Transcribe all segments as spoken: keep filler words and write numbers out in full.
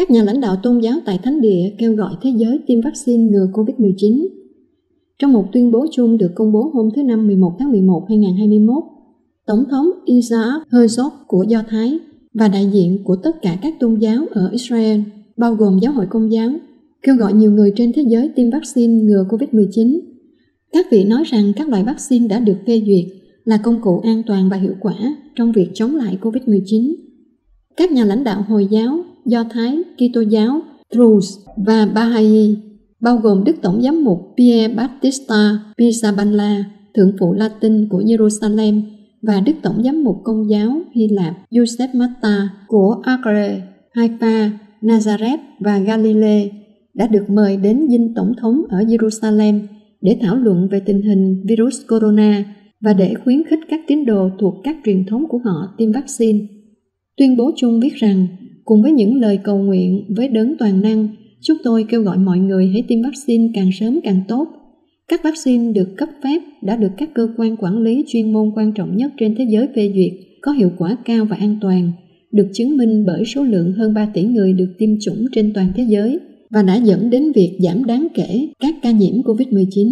Các nhà lãnh đạo tôn giáo tại Thánh Địa kêu gọi thế giới tiêm vaccine ngừa covid mười chín. Trong một tuyên bố chung được công bố hôm thứ Năm mười một tháng mười một năm hai nghìn không trăm hai mươi mốt, Tổng thống Isaac Herzog của Do Thái và đại diện của tất cả các tôn giáo ở Israel, bao gồm giáo hội Công giáo, kêu gọi nhiều người trên thế giới tiêm vaccine ngừa covid mười chín. Các vị nói rằng các loại vaccine đã được phê duyệt là công cụ an toàn và hiệu quả trong việc chống lại covid mười chín. Các nhà lãnh đạo Hồi giáo, Do Thái, Kitô giáo, Druze và Bahá'í, bao gồm Đức Tổng giám mục Pierre Battista Pizzaballa, thượng phụ Latin của Jerusalem, và Đức Tổng giám mục Công giáo Hy Lạp Giuseppe Matta của Acre, Haifa, Nazareth và Galilee, đã được mời đến dinh tổng thống ở Jerusalem để thảo luận về tình hình virus corona và để khuyến khích các tín đồ thuộc các truyền thống của họ tiêm vaccine. Tuyên bố chung viết rằng, cùng với những lời cầu nguyện với đấng toàn năng, chúng tôi kêu gọi mọi người hãy tiêm vaccine càng sớm càng tốt. Các vaccine được cấp phép đã được các cơ quan quản lý chuyên môn quan trọng nhất trên thế giới phê duyệt, có hiệu quả cao và an toàn, được chứng minh bởi số lượng hơn ba tỷ người được tiêm chủng trên toàn thế giới và đã dẫn đến việc giảm đáng kể các ca nhiễm covid mười chín.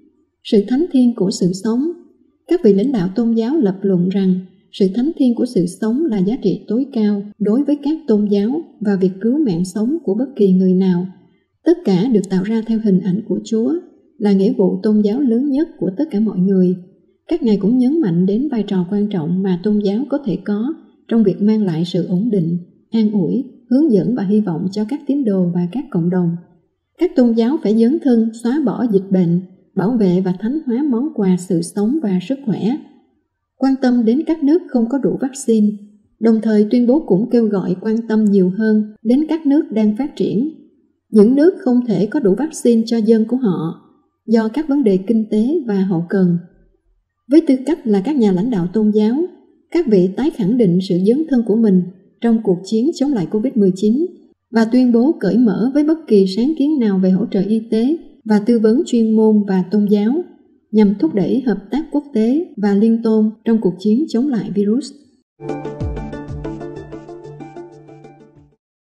Sự thánh thiêng của sự sống. Các vị lãnh đạo tôn giáo lập luận rằng sự thánh thiêng của sự sống là giá trị tối cao đối với các tôn giáo và việc cứu mạng sống của bất kỳ người nào. Tất cả được tạo ra theo hình ảnh của Chúa, là nghĩa vụ tôn giáo lớn nhất của tất cả mọi người. Các ngài cũng nhấn mạnh đến vai trò quan trọng mà tôn giáo có thể có trong việc mang lại sự ổn định, an ủi, hướng dẫn và hy vọng cho các tín đồ và các cộng đồng. Các tôn giáo phải dấn thân xóa bỏ dịch bệnh, bảo vệ và thánh hóa món quà sự sống và sức khỏe. Quan tâm đến các nước không có đủ vaccine, đồng thời tuyên bố cũng kêu gọi quan tâm nhiều hơn đến các nước đang phát triển. Những nước không thể có đủ vaccine cho dân của họ do các vấn đề kinh tế và hậu cần. Với tư cách là các nhà lãnh đạo tôn giáo, các vị tái khẳng định sự dấn thân của mình trong cuộc chiến chống lại covid mười chín và tuyên bố cởi mở với bất kỳ sáng kiến nào về hỗ trợ y tế và tư vấn chuyên môn và tôn giáo nhằm thúc đẩy hợp tác quốc tế và liên tôn trong cuộc chiến chống lại virus.